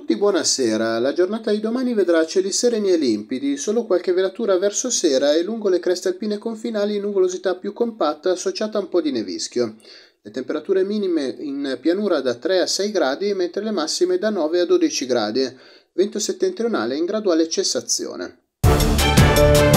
tutti, buonasera. La giornata di domani vedrà cieli sereni e limpidi, solo qualche velatura verso sera e lungo le creste alpine confinali nuvolosità più compatta associata a un po' di nevischio. Le temperature minime in pianura da 3 a 6 gradi, mentre le massime da 9 a 12 gradi. Vento settentrionale in graduale cessazione.